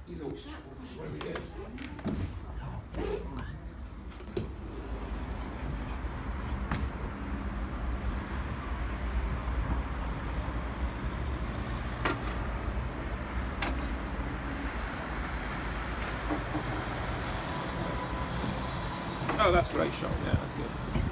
He's always what do we do? Oh, that's a great shot. Yeah, that's good.